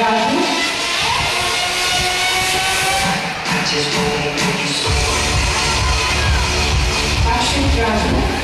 Raju, I just wanna make you so Ashit Raju,